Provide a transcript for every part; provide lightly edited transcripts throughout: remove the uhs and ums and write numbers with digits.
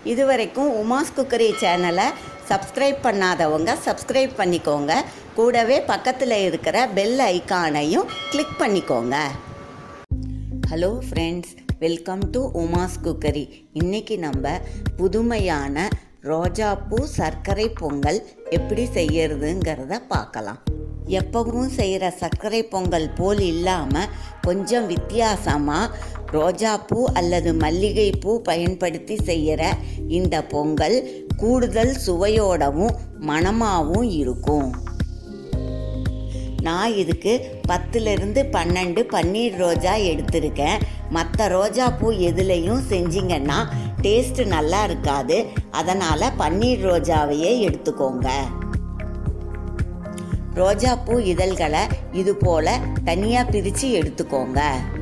இதுவரைக்கும் உமாஸ் குக்கரி சேனலை சப்ஸ்கிரைப் பண்ணாதவங்க சப்ஸ்கிரைப் பண்ணிக்கோங்க. கூடவே பக்கத்தில் இருக்கிற பெல் ஐக்கானையும் கிளிக் பண்ணிக்கோங்க. Hello friends, welcome to Uma's cookery. இன்றைக்கி நம்ம புதுமையான ரோஜாப்பூ சர்க்கரை பொங்கல் எப்படி செய்யறதுங்கிறத பார்க்கலாம். எப்பவும் செய்கிற சர்க்கரை பொங்கல் போல் இல்லாமல் கொஞ்சம் வித்தியாசமாக ரோஜாப்பூ அல்லது மல்லிகைப்பூ பயன்படுத்தி செய்கிற இந்த பொங்கல் கூடுதல் சுவையோடவும் மணமாகவும் இருக்கும். நான் இதுக்கு 10லிருந்து 12 பன்னீர் ரோஜா எடுத்திருக்கேன். மற்ற ரோஜாப்பூ எதுலேயும் செஞ்சிங்கன்னா டேஸ்ட்டு நல்லா இருக்காது. அதனால் பன்னீர் ரோஜாவையே எடுத்துக்கோங்க. ரோஜாப்பூ இதழ்களை இது போல் தனியாக பிரித்து எடுத்துக்கோங்க.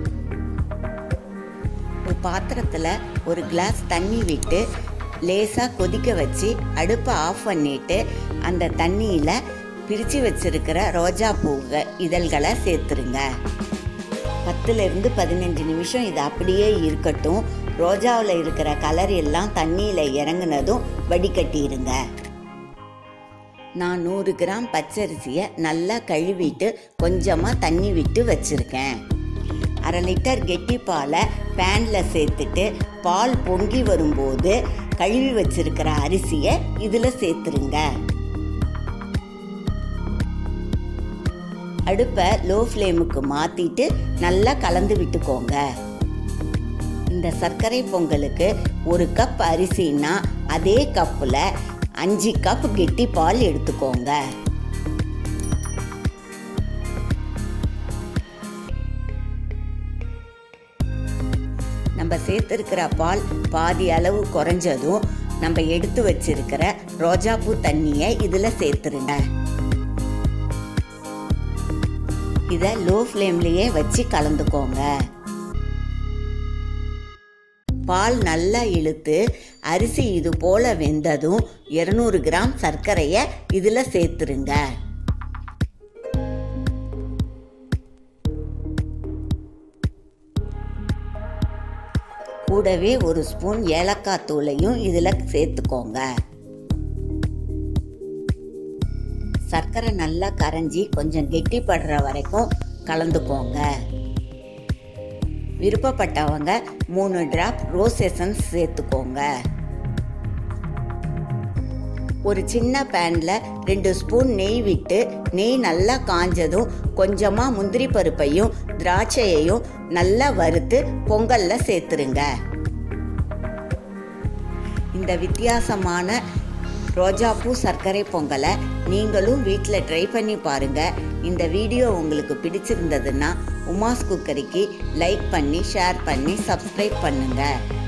ஒரு பாத்திரத்தில் ஒரு கிளாஸ் தண்ணி விட்டு லேசாக கொதிக்க வச்சு அடுப்பை ஆஃப் பண்ணிவிட்டு அந்த தண்ணியில் பிரித்து வச்சுருக்கிற ரோஜாப்பூ இதழ்களை சேர்த்துருங்க. 10லிருந்து 15 நிமிஷம் இது அப்படியே இருக்கட்டும். ரோஜாவில் இருக்கிற கலர் எல்லாம் தண்ணியில் இறங்குனதும் வடிகட்டிடுங்க. நான் 100 கிராம் பச்சரிசியை நல்லா கழுவிட்டு கொஞ்சமாக தண்ணி விட்டு வச்சுருக்கேன். 1/2 லிட்டர் கெட்டி பாலை பேனில் சேர்த்துட்டு பால் பொங்கி வரும்போது கழுவி வச்சிருக்கிற அரிசியை இதில் சேர்த்துருங்க. அடுப்பை லோ ஃப்ளேமுக்கு மாற்றிட்டு நல்லா கலந்து விட்டுக்கோங்க. இந்த சர்க்கரை பொங்கலுக்கு 1 கப் அரிசின்னா அதே கப்பில் 5 கப் கெட்டி பால் எடுத்துக்கோங்க. நம்ம சேர்த்துருக்கிற பால் பாதி அளவு குறைஞ்சதும் நம்ம எடுத்து வச்சிருக்கிற ரோஜாப்பூ தண்ணியை இதில் சேர்த்துருங்க. இதை லோ ஃப்ளேம்லேயே வச்சு கலந்துக்கோங்க. பால் நல்லா இழுத்து அரிசி இது போல் வெந்ததும் 200 கிராம் சர்க்கரையை இதில் சேர்த்துருங்க. கூடவே 1 ஸ்பூன் ஏலக்காய் தூளையும் இதில் சேர்த்துக்கோங்க. சர்க்கரை நல்லா கரைஞ்சி கொஞ்சம் கெட்டிப்படுற வரைக்கும் கலந்துக்கோங்க. விருப்பப்பட்டவங்க 3 டிராப் ரோஸ் எசன்ஸ் சேர்த்துக்கோங்க. ஒரு சின்ன பேனில் 2 ஸ்பூன் நெய் விட்டு நெய் நல்லா காஞ்சதும் கொஞ்சமாக முந்திரி பருப்பையும் திராட்சையையும் நல்லா வறுத்து பொங்கலில் சேர்த்துருங்க. இந்த வித்தியாசமான ரோஜாப்பூ சர்க்கரை பொங்கலை நீங்களும் வீட்டில் ட்ரை பண்ணி பாருங்கள். இந்த வீடியோ உங்களுக்கு பிடிச்சிருந்ததுன்னா உமாஸ் குக்கரிக்கு லைக் பண்ணி ஷேர் பண்ணி சப்ஸ்கிரைப் பண்ணுங்கள்.